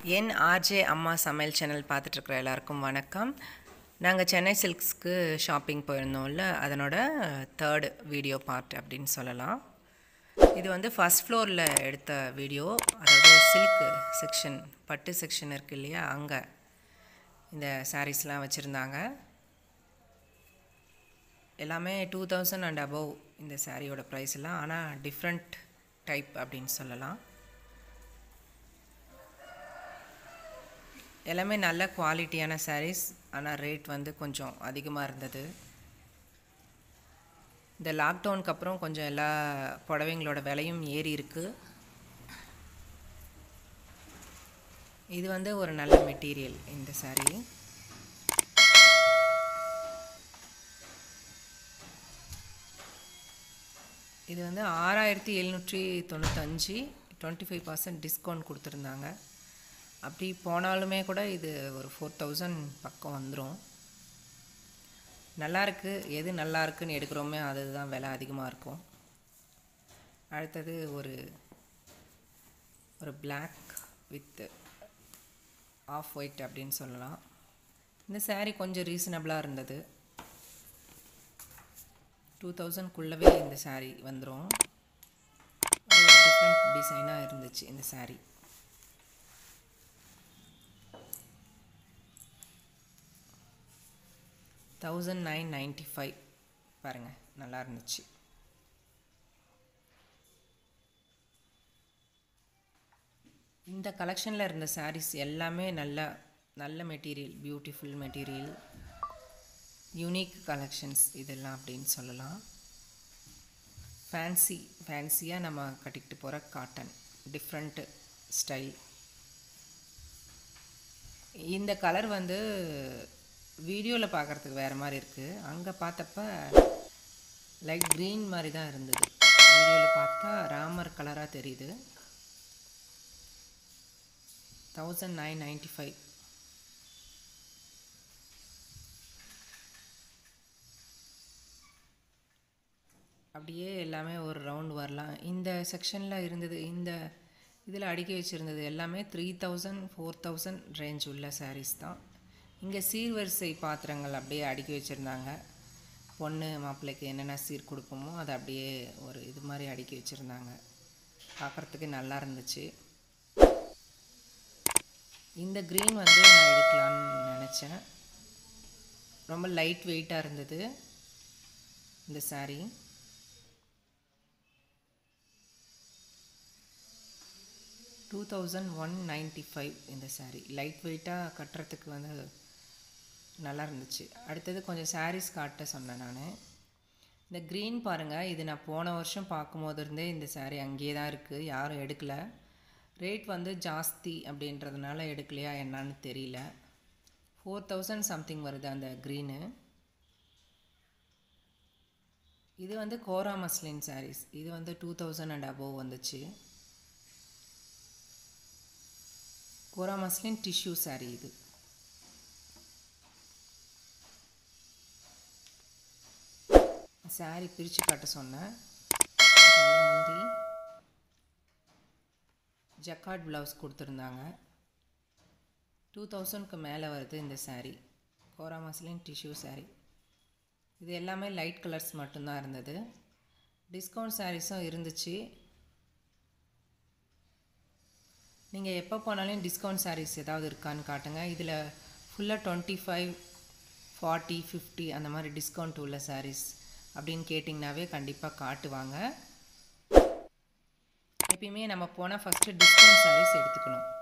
என் RJ அம்மா சமையல் channel பார்த்துட்ருக்குற எல்லாருக்கும் வணக்கம். நாங்கள் சென்னை சில்க்ஸ்க்கு ஷாப்பிங் போயிருந்தோம்ல, அதனோட தேர்டு வீடியோ பார்ட் அப்படின்னு சொல்லலாம். இது வந்து ஃபஸ்ட் ஃப்ளோரில் எடுத்த வீடியோ. அதாவது சில்க் செக்ஷன், பட்டு செக்ஷன் இருக்குது இல்லையா, அங்கே இந்த சாரீஸ்லாம் வச்சுருந்தாங்க. எல்லாமே 2000 அண்ட் அபவ் இந்த சாரியோட ப்ரைஸ் எல்லாம். ஆனால் டிஃப்ரெண்ட் டைப் அப்படின்னு சொல்லலாம். எல்லாமே நல்ல குவாலிட்டியான சாரீஸ். ஆனால் ரேட் வந்து கொஞ்சம் அதிகமாக இருந்தது. இந்த லாக்டவுனுக்கு அப்புறம் கொஞ்சம் எல்லா புடவைங்களோட விலையும் ஏறி இருக்குது. இது வந்து ஒரு நல்ல மெட்டீரியல் இந்த சாரீ. இது வந்து 6795, 25% டிஸ்கவுண்ட் கொடுத்துருந்தாங்க. அப்படி போனாலுமே கூட இது ஒரு 4000 பக்கம் வந்துடும். நல்லாயிருக்கு. எது நல்லா இருக்குன்னு எடுக்கிறோமே அதுதான் விலை அதிகமாக இருக்கும். அடுத்தது ஒரு பிளாக் வித் ஆஃப் ஒயிட் அப்படின்னு சொல்லலாம். இந்த சாரீ கொஞ்சம் ரீசனபிளாக இருந்தது. 2000க்குள்ளவே இந்த சாரீ வந்துடும். டிஃப்ரெண்ட் டிசைனாக இருந்துச்சு இந்த சாரீ. $1995 பாருங்கள், நல்லா இருந்துச்சு. இந்த கலெக்ஷனில் இருந்த சாரீஸ் எல்லாமே நல்ல material, beautiful material, unique collections இதெல்லாம் அப்படின்னு சொல்லலாம். ஃபேன்சியாக நம்ம கட்டிக்கிட்டு போகிற காட்டன், டிஃப்ரெண்ட்டு ஸ்டைல். இந்த கலர் வந்து வீடியோவில் பார்க்குறதுக்கு வேறு மாதிரி இருக்குது. அங்கே பார்த்தப்ப லைட் க்ரீன் மாதிரி தான் இருந்தது. வீடியோவில் பார்த்தா ராமர் கலராக தெரியுது. 1995. அப்படியே எல்லாமே ஒரு ரவுண்ட் வரலாம். இந்த செக்ஷனில் இருந்தது, இந்த இதில் அடுக்கி வச்சுருந்தது எல்லாமே 3000, 4000 ரேஞ்ச் உள்ள சாரீஸ் தான். இங்கே சீர்வரிசை பாத்திரங்கள் அப்படியே அடுக்கி வச்சுருந்தாங்க. பொண்ணு மாப்பிள்ளைக்கு என்னென்ன சீர் கொடுப்போமோ அதை அப்படியே ஒரு இது மாதிரி அடுக்கி வச்சுருந்தாங்க. பார்க்குறதுக்கு நல்லா இருந்துச்சு. இந்த க்ரீன் வந்து நான் எடுக்கலான்னு நினச்சேன். ரொம்ப லைட் வெயிட்டாக இருந்தது இந்த சாரீ. $2195 இந்த சாரீ. லைட் வெயிட்டாக கட்டுறதுக்கு வந்து நல்லா இருந்துச்சு. அடுத்தது கொஞ்சம் சாரீஸ் காட்ட சொன்னேன் நான். இந்த க்ரீன் பாருங்கள், இது நான் போன வருஷம் பார்க்கும்போது இருந்தே இந்த சாரீ அங்கேயே தான் இருக்குது, யாரும் எடுக்கலை. ரேட் வந்து ஜாஸ்தி அப்படின்றதுனால எடுக்கலையா என்னான்னு தெரியல. 4000 சம்திங் வருது அந்த க்ரீனு. இது வந்து கோரா மஸ்லின் சாரீஸ். இது வந்து 2000 அண்ட் அபவ் வந்துச்சு. கோரா மஸ்லின் டிஷ்யூ சாரீ இது. சாரீ பிரித்து காட்ட சொன்னேன். முந்தி ஜக்கார்ட் ப்ளவுஸ் கொடுத்துருந்தாங்க. 2000க்கு மேலே வருது இந்த சாரீ. Kora muslin tissue saree. இது எல்லாமே லைட் கலர்ஸ் மட்டும்தான் இருந்தது. டிஸ்கவுண்ட் சாரீஸும் இருந்துச்சு. நீங்கள் எப்போ போனாலும் டிஸ்கவுண்ட் சாரீஸ் ஏதாவது இருக்கான்னு காட்டுங்க. இதில் ஃபுல்லாக 25, 40, 50 அந்த மாதிரி டிஸ்கவுண்ட் உள்ள சாரீஸ் அப்படின்னு கேட்டிங்கனாவே கண்டிப்பாக காட்டுவாங்க. எப்பயுமே நம்ம போனால் ஃபஸ்ட்டு டிஸ்கவுண்ட் சாரீஸ் எடுத்துக்கணும்.